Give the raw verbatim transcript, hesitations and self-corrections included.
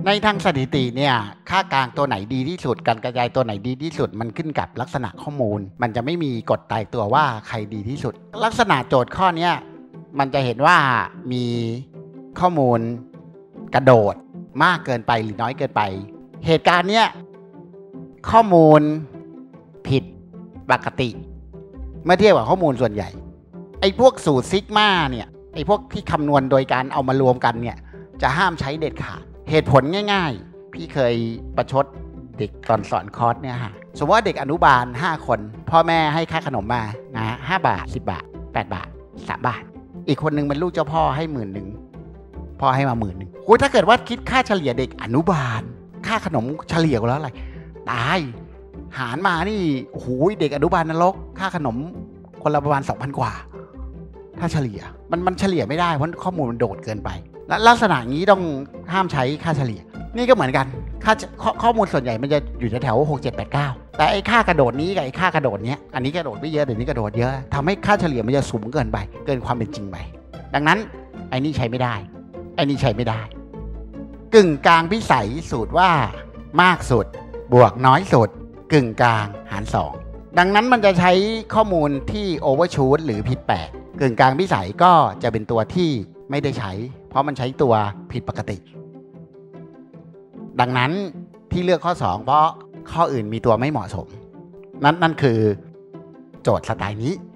ในทางสถิติเนี่ยค่ากลางตัวไหนดีที่สุดการกระจายตัวไหนดีที่สุดมันขึ้นกับลักษณะข้อมูลมันจะไม่มีกฎตายตัวว่าใครดีที่สุดลักษณะโจทย์ข้อนี้มันจะเห็นว่ามีข้อมูลกระโดดมากเกินไปหรือน้อยเกินไปเหตุการณ์เนี้ยข้อมูลผิดปกติเมื่อเทียบกับข้อมูลส่วนใหญ่ไอ้พวกสูตรซิกมาเนี่ยไอ้พวกที่คำนวณโดยการเอามารวมกันเนี่ยจะห้ามใช้เด็ดขาดเหตุผลง่ายๆพี่เคยประชดเด็กตอนสอนคอร์สเนี่ยฮะสมมติว่าเด็กอนุบาลห้าคนพ่อแม่ให้ค่าขนมมานะห้าบาทสิบบาทแปดบาทสามบาทอีกคนนึงเป็นลูกเจ้าพ่อให้หมื่นหนึ่งพ่อให้มาหมื่นหนึ่งโอ้ยถ้าเกิดว่าคิดค่าเฉลี่ยเด็กอนุบาลค่าขนมเฉลี่ยกันแล้วอะไรตายหารมานี่โอ้โหเด็กอนุบาลนรกค่าขนมคนละประมาณ สองพัน กว่าถ้าเฉลี่ยมันมันเฉลี่ยไม่ได้เพราะข้อมูลมันโดดเกินไปและลักษณะนี้ต้องห้ามใช้ค่าเฉลี่ยนี่ก็เหมือนกันค่าข้อมูลส่วนใหญ่มันจะอยู่แถวหก เจ็ด แปด เก้าแต่ไอ้ค่ากระโดดนี้กับไอ้ค่ากระโดดเนี้ยอันนี้กระโดดไม่เยอะเดี๋ยวนี้กระโดดเยอะทำให้ค่าเฉลี่ยมันจะสูงเกินไปเกินความเป็นจริงไปดังนั้นไอ้นี่ใช้ไม่ได้ไอ้นี่ใช้ไม่ได้กึ่งกลางพิสัยสูตรว่ามากสุดบวกน้อยสุดกึ่งกลางหารสองดังนั้นมันจะใช้ข้อมูลที่โอเวอร์ชูตหรือผิดแปลกกึ่งกลางพิสัยก็จะเป็นตัวที่ไม่ได้ใช้เพราะมันใช้ตัวผิดปกติดังนั้นที่เลือกข้อสองเพราะข้ออื่นมีตัวไม่เหมาะสมนั่นนั่นคือโจทย์สไตล์นี้